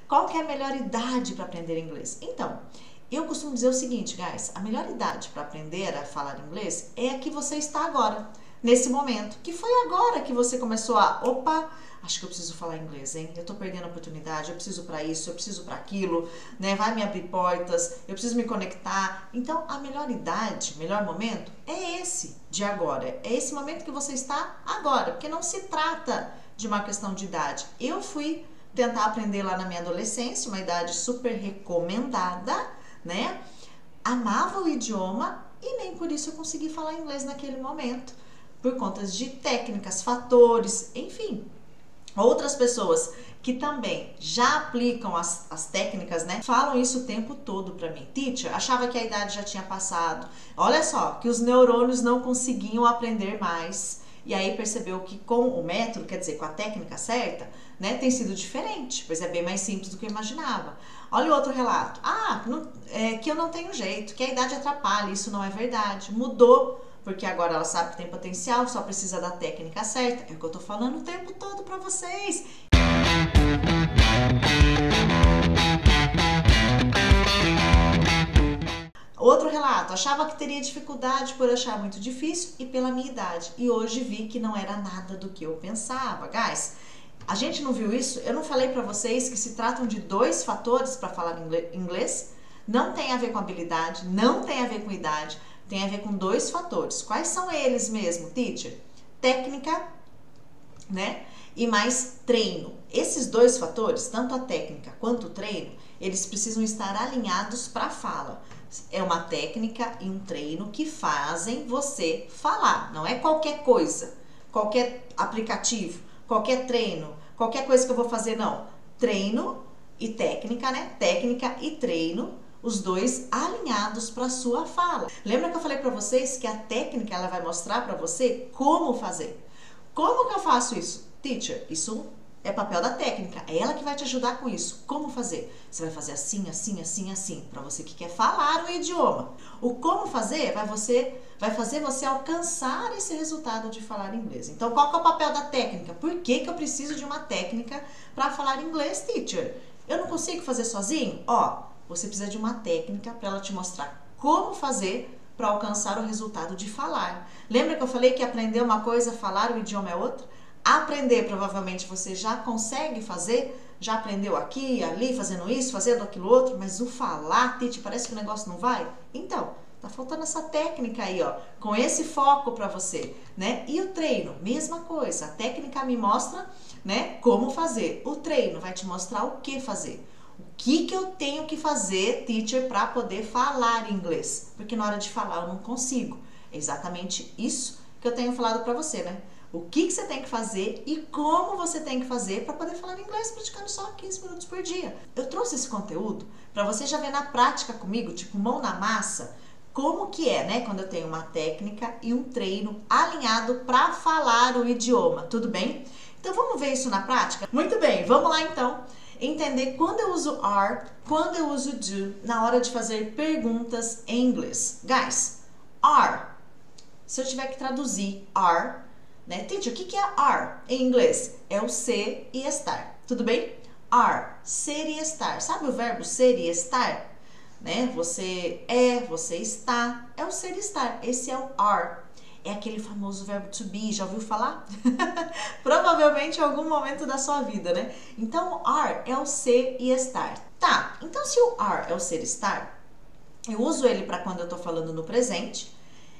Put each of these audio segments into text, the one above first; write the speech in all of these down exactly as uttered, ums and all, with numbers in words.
Qual que é a melhor idade para aprender inglês? Então, eu costumo dizer o seguinte, guys, a melhor idade para aprender a falar inglês é a que você está agora, nesse momento, que foi agora que você começou a, opa, acho que eu preciso falar inglês, hein? Eu tô perdendo a oportunidade, eu preciso para isso, eu preciso para aquilo, né? Vai me abrir portas, eu preciso me conectar. Então, a melhor idade, melhor momento é esse de agora, é esse momento que você está agora, porque não se trata de uma questão de idade. Eu fui tentar aprender lá na minha adolescência, uma idade super recomendada, né? Amava o idioma e nem por isso eu consegui falar inglês naquele momento, por conta de técnicas, fatores, enfim. Outras pessoas que também já aplicam as, as técnicas, né, falam isso o tempo todo pra mim. Teacher, achava que a idade já tinha passado. Olha só, que os neurônios não conseguiam aprender mais. E aí percebeu que com o método, quer dizer, com a técnica certa, né, tem sido diferente, pois é bem mais simples do que eu imaginava. Olha o outro relato. Ah, não, é, que eu não tenho jeito, que a idade atrapalha. Isso não é verdade. Mudou, porque agora ela sabe que tem potencial, só precisa da técnica certa. É o que eu tô falando o tempo todo pra vocês. Outro relato, achava que teria dificuldade por achar muito difícil e pela minha idade. E hoje vi que não era nada do que eu pensava. Guys, a gente não viu isso? Eu não falei pra vocês que se tratam de dois fatores para falar inglês? Não tem a ver com habilidade, não tem a ver com idade, tem a ver com dois fatores. Quais são eles mesmo, teacher? Técnica, né? E mais treino. Esses dois fatores, tanto a técnica quanto o treino, eles precisam estar alinhados para a fala. É uma técnica e um treino que fazem você falar. Não é qualquer coisa, qualquer aplicativo, qualquer treino, qualquer coisa que eu vou fazer, não. Treino e técnica, né? Técnica e treino, os dois alinhados para sua fala. Lembra que eu falei para vocês que a técnica ela vai mostrar para você como fazer? Como que eu faço isso? Teacher, isso é papel da técnica, é ela que vai te ajudar com isso. Como fazer? Você vai fazer assim, assim, assim, assim, para você que quer falar o idioma. O como fazer vai, você, vai fazer você alcançar esse resultado de falar inglês. Então, qual que é o papel da técnica? Por que que eu preciso de uma técnica para falar inglês, teacher? Eu não consigo fazer sozinho? Ó, você precisa de uma técnica para ela te mostrar como fazer para alcançar o resultado de falar. Lembra que eu falei que aprender uma coisa, falar o idioma é outra? Aprender, provavelmente você já consegue fazer, já aprendeu aqui, ali, fazendo isso, fazendo aquilo outro, mas o falar, Titi, parece que o negócio não vai? Então, tá faltando essa técnica aí, ó, com esse foco para você, né? E o treino, mesma coisa, a técnica me mostra, né, como fazer. O treino vai te mostrar o que fazer. O que que eu tenho que fazer, teacher, para poder falar inglês? Porque na hora de falar eu não consigo. É exatamente isso que eu tenho falado para você, né? O que que você tem que fazer e como você tem que fazer para poder falar inglês praticando só quinze minutos por dia. Eu trouxe esse conteúdo para você já ver na prática comigo, tipo mão na massa, como que é, né? Quando eu tenho uma técnica e um treino alinhado para falar o idioma, tudo bem? Então vamos ver isso na prática? Muito bem, vamos lá então entender quando eu uso are, quando eu uso do na hora de fazer perguntas em inglês. Guys, are, se eu tiver que traduzir are, né? Teacher, o que que é are em inglês? É o ser e estar, tudo bem? Are, ser e estar. Sabe o verbo ser e estar? Né? Você é, você está, é o ser e estar. Esse é o are. É aquele famoso verbo to be, já ouviu falar? Provavelmente em algum momento da sua vida, né? Então, are é o ser e estar. Tá, então se o are é o ser e estar, eu uso ele para quando eu tô falando no presente,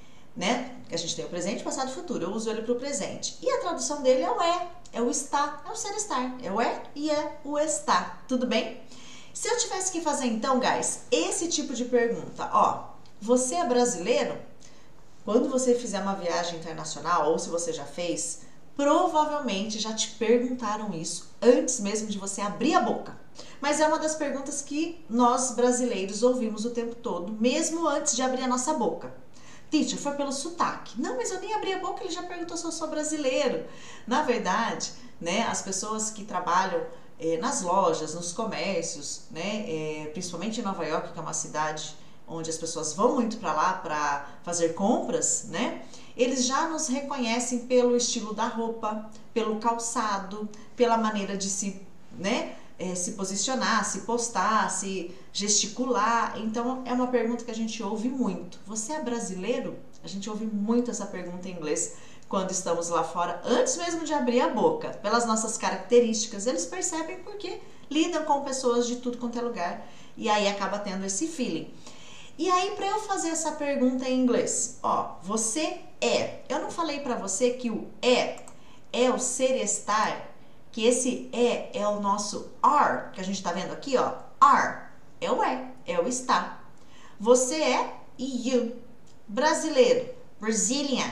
né? A gente tem o presente, passado e futuro. Eu uso ele para o presente. E a tradução dele é o é, é o está, é o ser estar. É o é e é o está. Tudo bem? Se eu tivesse que fazer então, guys, esse tipo de pergunta, ó, você é brasileiro? Quando você fizer uma viagem internacional, ou se você já fez, provavelmente já te perguntaram isso antes mesmo de você abrir a boca. Mas é uma das perguntas que nós brasileiros ouvimos o tempo todo, mesmo antes de abrir a nossa boca. Teacher, foi pelo sotaque. Não, mas eu nem abri a boca, ele já perguntou se eu sou brasileiro. Na verdade, né, as pessoas que trabalham eh, nas lojas, nos comércios, né, eh, principalmente em Nova York, que é uma cidade onde as pessoas vão muito para lá para fazer compras, né, eles já nos reconhecem pelo estilo da roupa, pelo calçado, pela maneira de se, né, é, se posicionar, se postar, se gesticular. Então é uma pergunta que a gente ouve muito. Você é brasileiro? A gente ouve muito essa pergunta em inglês quando estamos lá fora, antes mesmo de abrir a boca. Pelas nossas características, eles percebem porque lidam com pessoas de tudo quanto é lugar e aí acaba tendo esse feeling. E aí, para eu fazer essa pergunta em inglês, ó, você é. Eu não falei para você que o é é o ser e estar, que esse é é o nosso are, que a gente tá vendo aqui, ó, are, é o é, é o estar. Você é you. Brasileiro, Brazilian,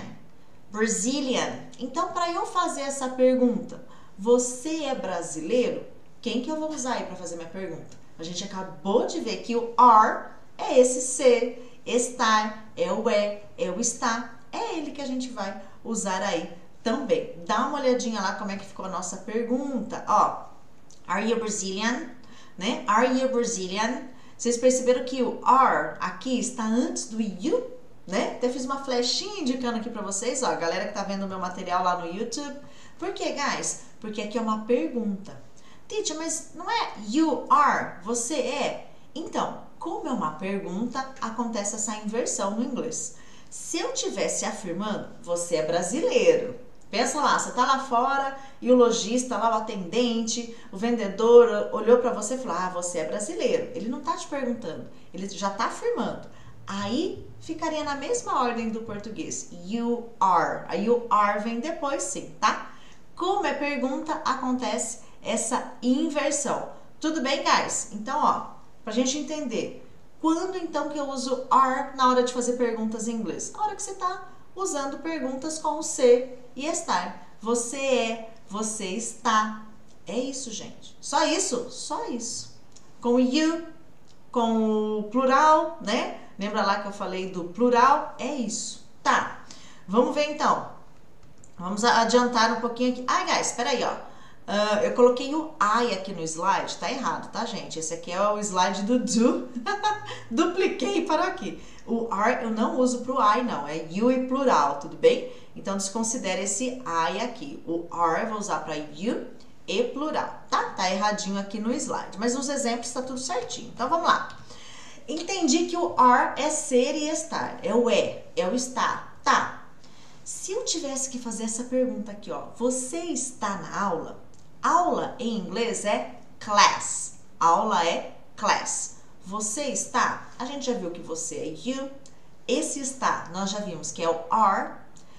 Brazilian. Então, para eu fazer essa pergunta, você é brasileiro? Quem que eu vou usar aí para fazer minha pergunta? A gente acabou de ver que o are é esse ser, estar, é o é, é o estar. É ele que a gente vai usar aí também. Dá uma olhadinha lá como é que ficou a nossa pergunta. Ó, are you Brazilian? Né? Are you Brazilian? Vocês perceberam que o are aqui está antes do you? Né? Até fiz uma flechinha indicando aqui pra vocês, ó, a galera que tá vendo o meu material lá no YouTube. Por quê, guys? Porque aqui é uma pergunta. Teacher, mas não é you are, você é? Então, como é uma pergunta, acontece essa inversão no inglês. Se eu tivesse afirmando, você é brasileiro. Pensa lá, você tá lá fora e o lojista lá, o atendente, o vendedor olhou pra você e falou, ah, você é brasileiro. Ele não tá te perguntando, ele já tá afirmando. Aí ficaria na mesma ordem do português. You are. A you are vem depois, sim, tá? Como é pergunta, acontece essa inversão. Tudo bem, guys? Então, ó, pra gente entender. Quando então que eu uso are na hora de fazer perguntas em inglês? A hora que você tá usando perguntas com o ser e estar. Você é, você está. É isso, gente. Só isso? Só isso. Com o you, com o plural, né? Lembra lá que eu falei do plural? É isso. Tá. Vamos ver então. Vamos adiantar um pouquinho aqui. Ai, guys, espera aí, ó. Uh, eu coloquei o I aqui no slide. Tá errado, tá, gente? Esse aqui é o slide do do. Dupliquei para aqui. O are eu não uso pro I, não. É you e plural, tudo bem? Então, desconsidere esse I aqui. O are eu vou usar para you e plural, tá? Tá erradinho aqui no slide. Mas nos exemplos tá tudo certinho. Então, vamos lá. Entendi que o are é ser e estar. É o é, é o estar. Tá. Se eu tivesse que fazer essa pergunta aqui, ó. Você está na aula? Aula em inglês é class. Aula é class. Você está? A gente já viu que você é you. Esse está, nós já vimos que é o are.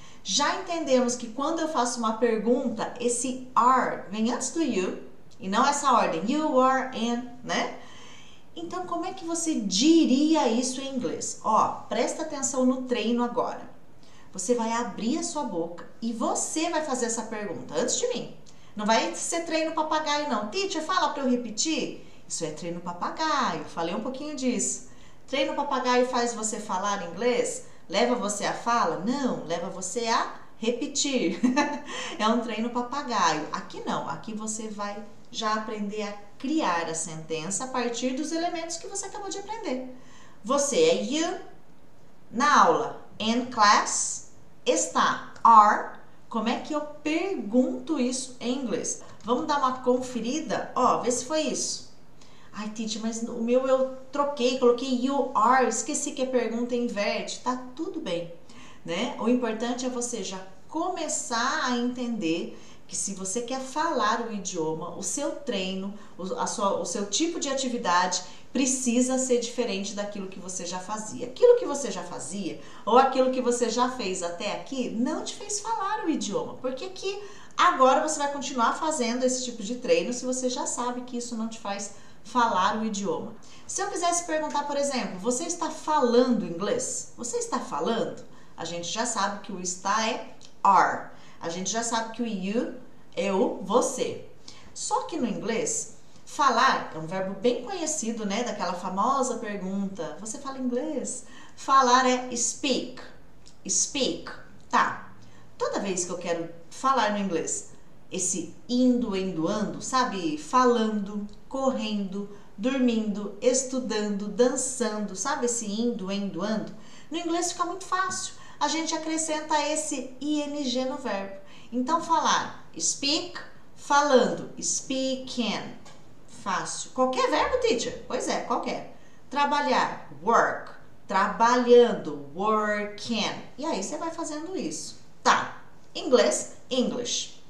Já entendemos que quando eu faço uma pergunta, esse are vem antes do you. E não essa ordem. You are and, né? Então, como é que você diria isso em inglês? Ó, presta atenção no treino agora. Você vai abrir a sua boca e você vai fazer essa pergunta antes de mim. Não vai ser treino papagaio, não. Teacher, fala para eu repetir. Isso é treino papagaio. Falei um pouquinho disso. Treino papagaio faz você falar inglês? Leva você a fala? Não, leva você a repetir. É um treino papagaio. Aqui não. Aqui você vai já aprender a criar a sentença a partir dos elementos que você acabou de aprender. Você é you. Na aula, in class, está, are. Como é que eu pergunto isso em inglês? Vamos dar uma conferida? Ó, vê se foi isso. Ai, teacher, mas o meu eu troquei, coloquei you are, esqueci que a pergunta inverte. Tá tudo bem, né? O importante é você já começar a entender que se você quer falar o idioma, o seu treino, a sua, o seu tipo de atividade precisa ser diferente daquilo que você já fazia. Aquilo que você já fazia ou aquilo que você já fez até aqui não te fez falar o idioma. Porque que agora você vai continuar fazendo esse tipo de treino se você já sabe que isso não te faz falar o idioma. Se eu quisesse perguntar, por exemplo, você está falando inglês? Você está falando? A gente já sabe que o está é are. A gente já sabe que o you é o você. Só que no inglês, falar é um verbo bem conhecido, né? Daquela famosa pergunta, você fala inglês? Falar é speak. Speak. Tá. Toda vez que eu quero falar no inglês, esse indo, indo, ando, sabe? Falando, correndo, dormindo, estudando, dançando, sabe? Esse indo, indo, ando. No inglês fica muito fácil. A gente acrescenta esse ing no verbo. Então, falar speak, falando, speaking. fácil. Qualquer verbo, teacher? Pois é, qualquer. Trabalhar, work. Trabalhando, working. E aí você vai fazendo isso. Tá. Inglês, English.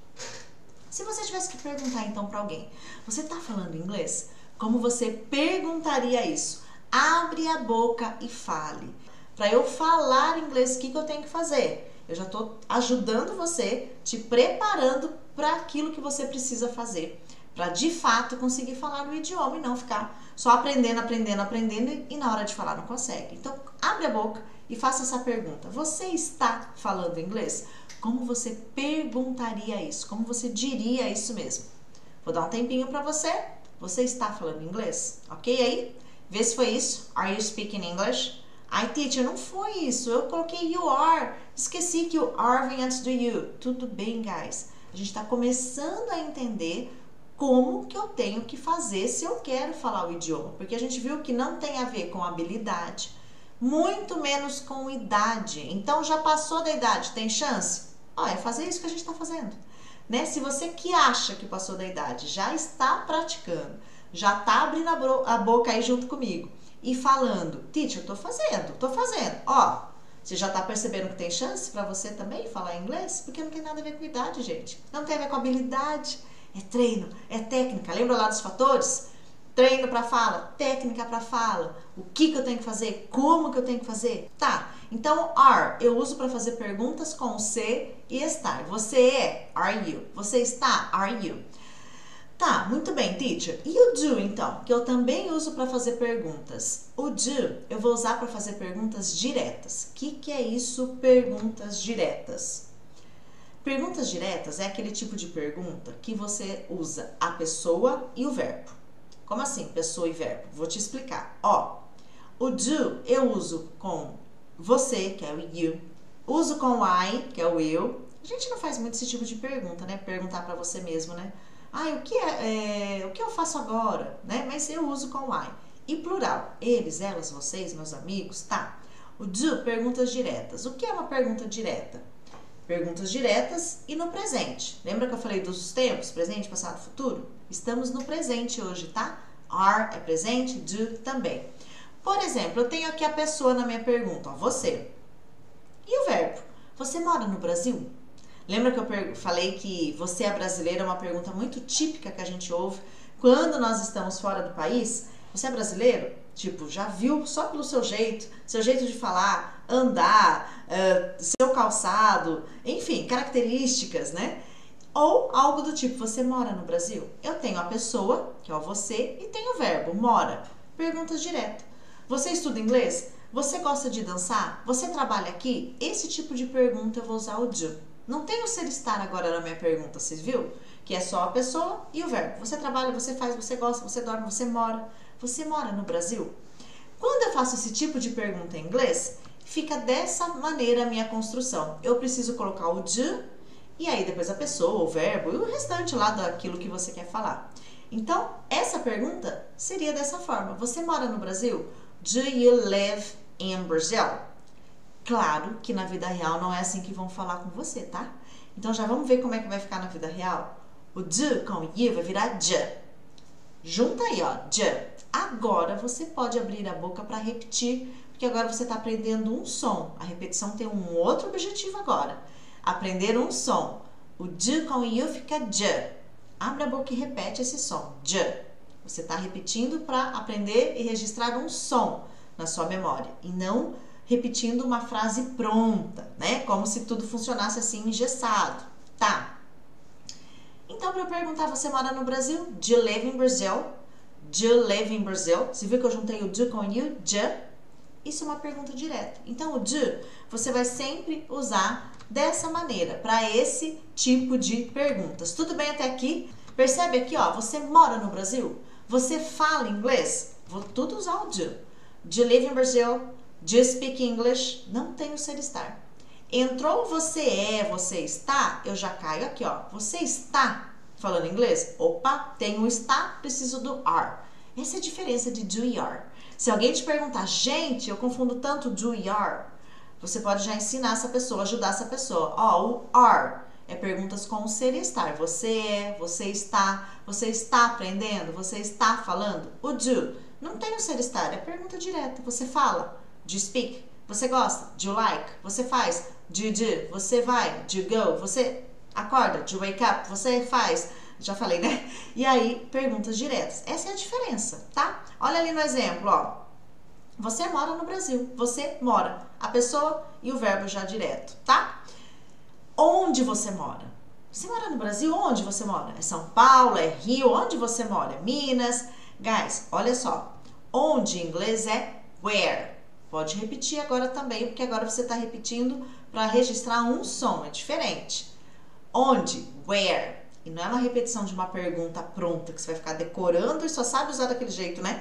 Se você tivesse que perguntar então para alguém, você tá falando inglês? Como você perguntaria isso? Abre a boca e fale. Para eu falar inglês, o que, que eu tenho que fazer? Eu já tô ajudando você, te preparando para aquilo que você precisa fazer. Para de fato conseguir falar o idioma e não ficar só aprendendo, aprendendo, aprendendo e na hora de falar não consegue. Então, abre a boca e faça essa pergunta. Você está falando inglês? Como você perguntaria isso? Como você diria isso mesmo? Vou dar um tempinho para você. Você está falando inglês? Ok aí? Vê se foi isso. Are you speaking English? Ai, teacher, não foi isso. Eu coloquei you are. Esqueci que o are vem antes do you. Tudo bem, guys. A gente está começando a entender como que eu tenho que fazer se eu quero falar o idioma. Porque a gente viu que não tem a ver com habilidade, muito menos com idade. Então, já passou da idade, tem chance? Ó, é fazer isso que a gente está fazendo. Né? Se você que acha que passou da idade já está praticando, já está abrindo a boca aí junto comigo e falando, teacher, eu tô fazendo, tô fazendo. Ó, você já tá percebendo que tem chance para você também falar inglês? Porque não tem nada a ver com idade, gente. Não tem a ver com habilidade. É treino, é técnica. Lembra lá dos fatores? Treino para fala, técnica para fala. O que que eu tenho que fazer? Como que eu tenho que fazer? Tá. Então, are eu uso para fazer perguntas com ser e estar. Você é? Are you? Você está? Are you? Tá, muito bem, teacher. E o do, então? Que eu também uso para fazer perguntas. O do eu vou usar para fazer perguntas diretas. O que que é isso, perguntas diretas? Perguntas diretas é aquele tipo de pergunta que você usa a pessoa e o verbo. Como assim, pessoa e verbo? Vou te explicar. Ó, o do eu uso com você, que é o you. Uso com I, que é o eu. A gente não faz muito esse tipo de pergunta, né? Perguntar para você mesmo, né? Ah, o que é, é, o que eu faço agora, né? Mas eu uso com I. E plural, eles, elas, vocês, meus amigos, tá? O do, perguntas diretas. O que é uma pergunta direta? Perguntas diretas e no presente. Lembra que eu falei dos tempos, presente, passado, futuro? Estamos no presente hoje, tá? Are é presente, do também. Por exemplo, eu tenho aqui a pessoa na minha pergunta, ó, você. E o verbo? Você mora no Brasil? Lembra que eu falei que você é brasileiro? É uma pergunta muito típica que a gente ouve quando nós estamos fora do país. Você é brasileiro? Tipo, já viu só pelo seu jeito, seu jeito de falar, andar, uh, seu calçado, enfim, características, né? Ou algo do tipo, você mora no Brasil? Eu tenho a pessoa, que é o você, e tenho o verbo, mora. Perguntas diretas. Você estuda inglês? Você gosta de dançar? Você trabalha aqui? Esse tipo de pergunta eu vou usar o do. Não tem o ser estar agora na minha pergunta, vocês viu? Que é só a pessoa e o verbo. Você trabalha, você faz, você gosta, você dorme, você mora. Você mora no Brasil? Quando eu faço esse tipo de pergunta em inglês, fica dessa maneira a minha construção. Eu preciso colocar o do e aí depois a pessoa, o verbo e o restante lá daquilo que você quer falar. Então, essa pergunta seria dessa forma. Você mora no Brasil? Do you live in Brazil? Claro que na vida real não é assim que vão falar com você, tá? Então já vamos ver como é que vai ficar na vida real? O do com you vai virar j. Junta aí, ó, j. Agora você pode abrir a boca para repetir, porque agora você está aprendendo um som. A repetição tem um outro objetivo agora. Aprender um som. O do com you fica j. Abre a boca e repete esse som, j. Você está repetindo para aprender e registrar um som na sua memória e não repetindo uma frase pronta, né? Como se tudo funcionasse assim engessado, tá? Então, para eu perguntar, você mora no Brasil? Do you live in Brazil? Do you live in Brazil? Você viu que eu juntei o do com you? J. Isso é uma pergunta direta. Então, o do você vai sempre usar dessa maneira, para esse tipo de perguntas. Tudo bem até aqui? Percebe aqui, ó, você mora no Brasil? Você fala inglês? Vou tudo usar o do. Do you live in Brazil? Do you speak English? Não tem o ser estar. Entrou você é, você está, eu já caio aqui, ó. Você está falando inglês? Opa, tem o está, preciso do are. Essa é a diferença de do e are. Se alguém te perguntar, gente, eu confundo tanto do e are, você pode já ensinar essa pessoa, ajudar essa pessoa. Ó, o are é perguntas com o ser e estar. Você é, você está, você está aprendendo, você está falando. O do não tem o ser e estar, é pergunta direta. Você fala, do you speak? Você gosta, do you like? Você faz, do you do? Você vai, do you go? Você acorda, do you wake up? Você faz, já falei, né? E aí, perguntas diretas. Essa é a diferença, tá? Olha ali no exemplo, ó. Você mora no Brasil, você mora. A pessoa e o verbo já direto, tá? Onde você mora? Você mora no Brasil? Onde você mora? É São Paulo? É Rio? Onde você mora? É Minas? Guys, olha só. Onde em inglês é where. Pode repetir agora também, porque agora você está repetindo para registrar um som, é diferente. Onde? Where. E não é uma repetição de uma pergunta pronta que você vai ficar decorando e só sabe usar daquele jeito, né?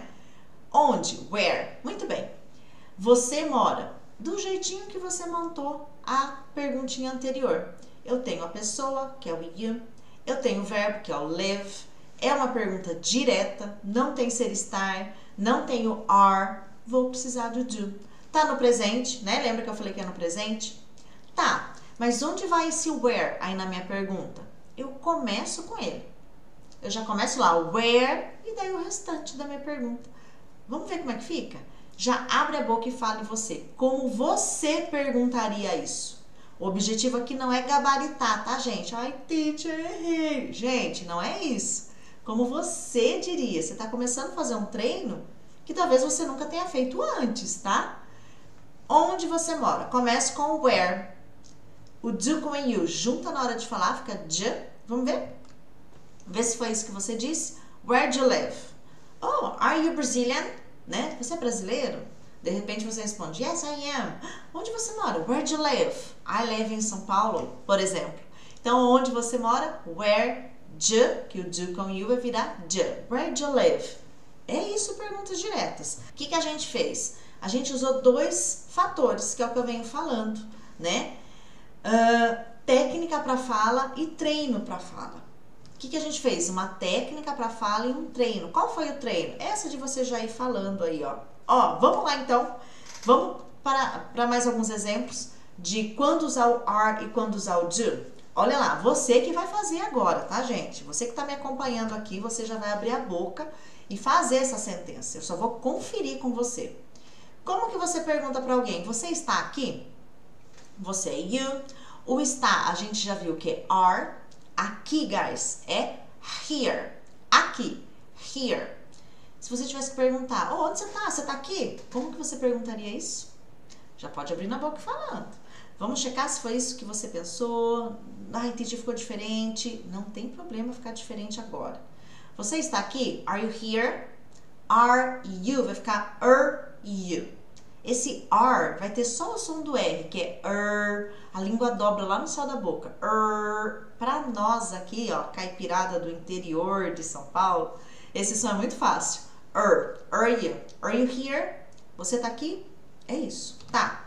Onde? Where. Muito bem. Você mora do jeitinho que você montou a perguntinha anterior. Eu tenho a pessoa, que é o you. Eu tenho o verbo, que é o live. É uma pergunta direta, não tem ser estar, não tem o are. Vou precisar do do. Tá no presente, né? Lembra que eu falei que é no presente? Tá, mas onde vai esse where aí na minha pergunta? Eu começo com ele. Eu já começo lá, where, e daí o restante da minha pergunta. Vamos ver como é que fica? Já abre a boca e fale você. Como você perguntaria isso? O objetivo aqui não é gabaritar, tá, gente? Ai, teacher, errei. Gente, não é isso. Como você diria. Você está começando a fazer um treino que talvez você nunca tenha feito antes, tá? Onde você mora? Comece com where. O do com you. Junta na hora de falar, fica de. Vamos ver? Vê se foi isso que você disse. Where do you live? Oh, are you Brazilian? Né? Você é brasileiro? De repente você responde, yes, I am. Onde você mora? Where do you live? I live in São Paulo, por exemplo. Então, onde você mora? Where do, que o do com you vai virar do. Where do you live? É isso, perguntas diretas. O que, que a gente fez? A gente usou dois fatores, que é o que eu venho falando, né? Uh, técnica para fala e treino para fala. O que, que a gente fez? Uma técnica para fala e um treino. Qual foi o treino? Essa de você já ir falando aí, ó. Ó, vamos lá então. Vamos para, para mais alguns exemplos de quando usar o are e quando usar o do. Olha lá, você que vai fazer agora, tá, gente? Você que tá me acompanhando aqui, você já vai abrir a boca e fazer essa sentença. Eu só vou conferir com você. Como que você pergunta para alguém? Você está aqui? Você é you. O está, a gente já viu que é are. Aqui, guys, é here. Aqui, here. Se você tivesse que perguntar, oh, onde você tá? Você tá aqui? Como que você perguntaria isso? Já pode abrir na boca falando. Vamos checar se foi isso que você pensou. Ai, entendi, ficou diferente. Não tem problema ficar diferente agora. Você está aqui? Are you here? Are you? Vai ficar are you. Esse are vai ter só o som do R, que é er. A língua dobra lá no céu da boca. Er. Para nós aqui, ó, caipirada do interior de São Paulo, esse som é muito fácil. Er. Are you? Are you here? Você tá aqui? É isso. Tá.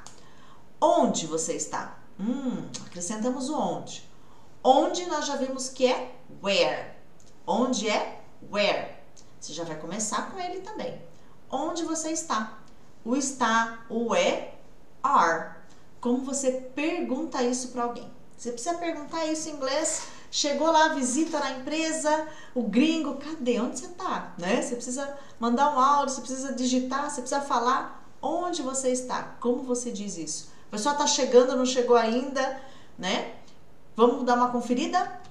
Onde você está? Hum, acrescentamos o onde. Onde nós já vimos que é where. Onde é where. Você já vai começar com ele também. Onde você está? O está, o é, are. Como você pergunta isso para alguém? Você precisa perguntar isso em inglês. Chegou lá, visita na empresa, o gringo, cadê? Onde você tá? Né? Você precisa mandar um áudio, você precisa digitar, você precisa falar onde você está. Como você diz isso? A pessoa tá chegando, não chegou ainda, né? Vamos dar uma conferida?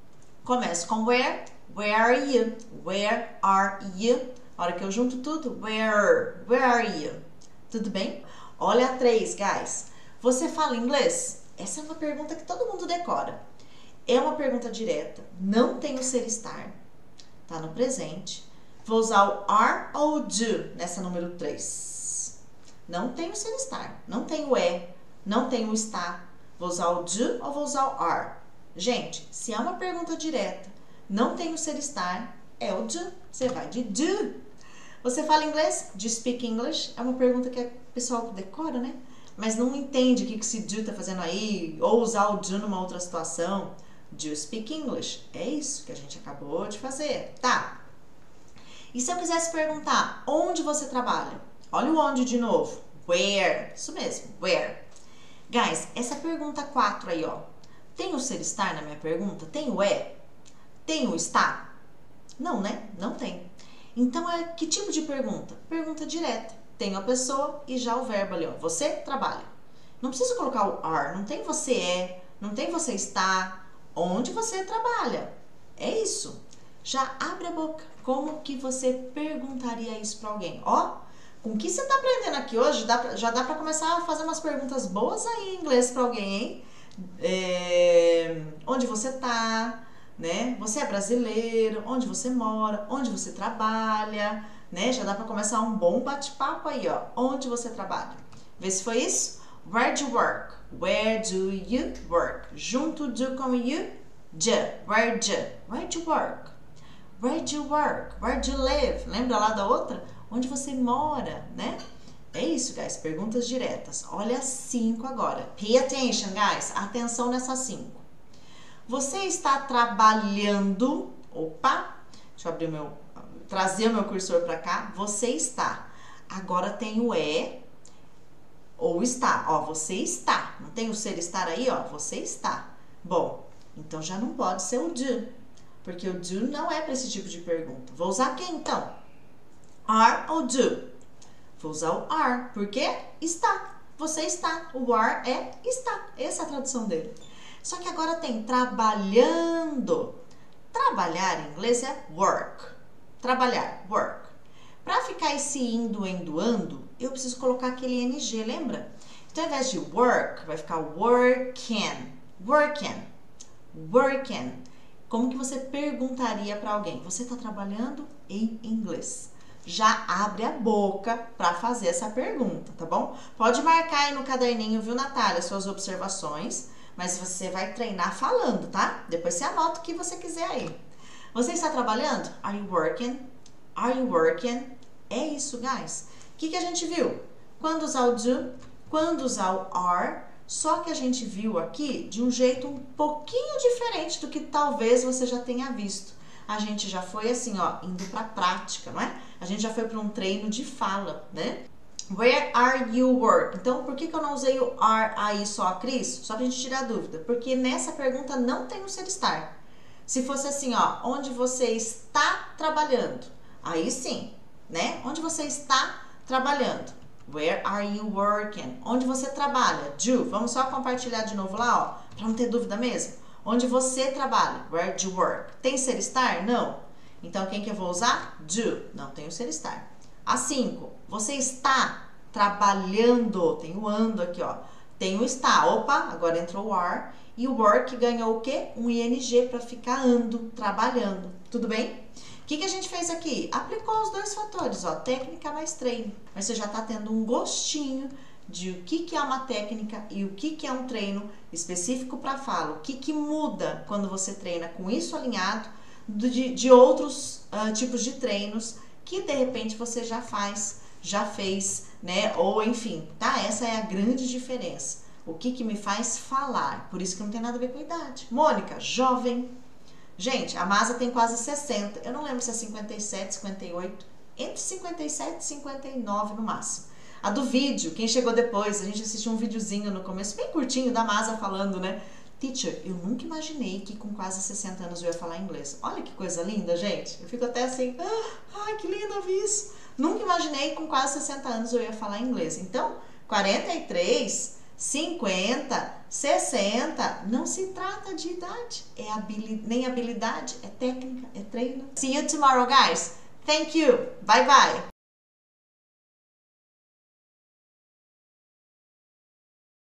Começa com where. Where are you? Where are you? A hora que eu junto tudo, where? Where are you? Tudo bem? Olha a três, guys. Você fala inglês? Essa é uma pergunta que todo mundo decora. É uma pergunta direta. Não tem o ser estar. Tá no presente. Vou usar o are ou o do nessa número três. Não tem o ser estar. Não tem o é. Não tem o estar. Vou usar o do ou vou usar o are? Gente, se é uma pergunta direta, não tem o ser estar, é o do. Você vai de do. Você fala inglês? Do you speak English? É uma pergunta que o pessoal decora, né? Mas não entende o que esse do tá fazendo aí, ou usar o do numa outra situação. Do you speak English? É isso que a gente acabou de fazer, tá? E se eu quisesse perguntar, onde você trabalha? Olha o onde de novo. Where? Isso mesmo, where? Guys, essa pergunta quatro aí, ó. Tem o ser estar na minha pergunta? Tem o é? Tem o está? Não, né? Não tem. Então, é que tipo de pergunta? Pergunta direta. Tem a pessoa e já o verbo ali, ó. Você trabalha. Não precisa colocar o are. Não tem você é, não tem você está. Onde você trabalha? É isso. Já abre a boca. Como que você perguntaria isso para alguém? Ó, com o que você tá aprendendo aqui hoje, dá pra, já dá para começar a fazer umas perguntas boas aí em inglês para alguém, hein? É, onde você tá? Né? Você é brasileiro? Onde você mora? Onde você trabalha? Né? Já dá para começar um bom bate-papo aí, ó. Onde você trabalha? Vê se foi isso. Where do you work? Where do you work? Junto do com you, de. Where do? Where do you work? Where do you work? Where do you live? Lembra lá da outra? Onde você mora, né? É isso, guys. Perguntas diretas. Olha as cinco agora. Pay attention, guys. Atenção nessas cinco. Você está trabalhando? Opa! Deixa eu abrir o meu... Trazer o meu cursor para cá. Você está. Agora tem o é ou está. Ó, você está. Não tem o ser estar aí, ó? Você está. Bom, então já não pode ser o do. Porque o do não é para esse tipo de pergunta. Vou usar quem, então? Are ou do? Vou usar o are. Porque está. Você está. O are é está. Essa é a tradução dele. Só que agora tem trabalhando. Trabalhar em inglês é work. Trabalhar, work. Para ficar esse indo, endoando, eu preciso colocar aquele ing, lembra? Então, ao invés de work, vai ficar working. Working. Working. Como que você perguntaria para alguém? Você está trabalhando em inglês? Já abre a boca para fazer essa pergunta, tá bom? Pode marcar aí no caderninho, viu, Natália, suas observações. Mas você vai treinar falando, tá? Depois você anota o que você quiser aí. Você está trabalhando? Are you working? Are you working? É isso, guys. O que, que a gente viu? Quando usar o do, quando usar o are, só que a gente viu aqui de um jeito um pouquinho diferente do que talvez você já tenha visto. A gente já foi assim, ó, indo pra prática, não é? A gente já foi para um treino de fala, né? Where are you work? Então, por que, que eu não usei o are aí só, Cris? Só pra gente tirar a dúvida. Porque nessa pergunta não tem o ser estar. Se fosse assim, ó, onde você está trabalhando? Aí sim, né? Onde você está trabalhando? Where are you working? Onde você trabalha? Do. Vamos só compartilhar de novo lá, ó, pra não ter dúvida mesmo. Onde você trabalha? Where do you work? Tem ser estar? Não. Então, quem que eu vou usar? Do. Não tem o ser estar. A cinco. Você está trabalhando. Tem o ando aqui, ó. Tem o está. Opa, agora entrou o are. E o work ganhou o quê? Um ing para ficar ando, trabalhando. Tudo bem? O que, que a gente fez aqui? Aplicou os dois fatores, ó. Técnica mais treino. Mas você já tá tendo um gostinho de o que, que é uma técnica e o que, que é um treino específico para fala. O que, que muda quando você treina com isso alinhado de, de outros uh, tipos de treinos que de repente você já faz, já fez, né? Ou enfim, tá? Essa é a grande diferença. O que que me faz falar? Por isso que não tem nada a ver com a idade. Mônica, jovem. Gente, a Masa tem quase sessenta. Eu não lembro se é cinquenta e sete, cinquenta e oito. Entre cinquenta e sete e cinquenta e nove no máximo. A do vídeo, quem chegou depois, a gente assistiu um videozinho no começo, bem curtinho, da Masa falando, né? Teacher, eu nunca imaginei que com quase sessenta anos eu ia falar inglês. Olha que coisa linda, gente. Eu fico até assim, ah, ai, que lindo ouvir isso. Nunca imaginei que com quase sessenta anos eu ia falar inglês. Então, quarenta e três, cinquenta, sessenta, não se trata de idade. É habili- nem habilidade, é técnica, é treino. See you tomorrow, guys. Thank you. Bye, bye.